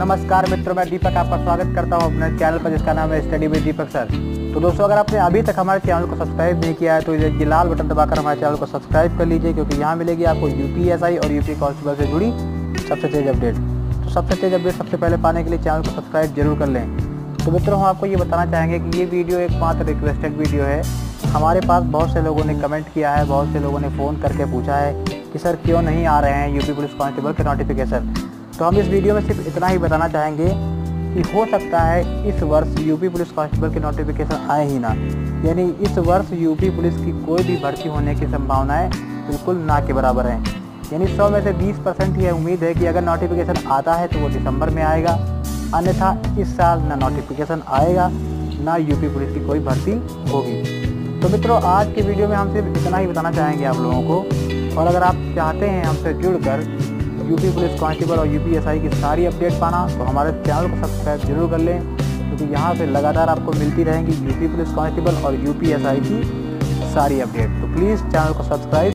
नमस्कार मित्रों, मैं दीपक आपका स्वागत करता हूं अपने चैनल पर जिसका नाम है स्टडी विद दीपक सर। तो दोस्तों, अगर आपने अभी तक हमारे चैनल को सब्सक्राइब नहीं किया है तो ये लाल बटन दबाकर हमारे चैनल को सब्सक्राइब कर लीजिए, क्योंकि यहाँ मिलेगी आपको यूपीएसआई और यूपी कांस्टेबल से जुड़ी सबसे तेज़ अपडेट। तो सबसे तेज़ अपडेट सबसे पहले पाने के लिए चैनल को सब्सक्राइब जरूर कर लें। तो मित्रों, हम आपको ये बताना चाहेंगे कि ये वीडियो एकमात्र रिक्वेस्टेड वीडियो है। हमारे पास बहुत से लोगों ने कमेंट किया है, बहुत से लोगों ने फ़ोन करके पूछा है कि सर क्यों नहीं आ रहे हैं यूपी पुलिस कांस्टेबल के नोटिफिकेशन। तो हम इस वीडियो में सिर्फ इतना ही बताना चाहेंगे कि हो सकता है इस वर्ष यूपी पुलिस कांस्टेबल के नोटिफिकेशन आए ही ना, यानी इस वर्ष यूपी पुलिस की कोई भी भर्ती होने की संभावनाएं बिल्कुल ना के बराबर हैं। यानी 100 में से 20% ही उम्मीद है कि अगर नोटिफिकेशन आता है तो वो दिसंबर में आएगा, अन्यथा इस साल ना नोटिफिकेशन आएगा ना यूपी पुलिस की कोई भर्ती होगी। तो मित्रों, आज की वीडियो में हम सिर्फ इतना ही बताना चाहेंगे आप लोगों को। और अगर आप चाहते हैं हमसे जुड़कर यूपी पुलिस कांस्टेबल और यूपीएसआई की सारी अपडेट पाना, तो हमारे चैनल को सब्सक्राइब जरूर कर लें, क्योंकि यहाँ से लगातार आपको मिलती रहेंगी यूपी पुलिस कांस्टेबल और यूपीएसआई की सारी अपडेट। तो प्लीज़ चैनल को सब्सक्राइब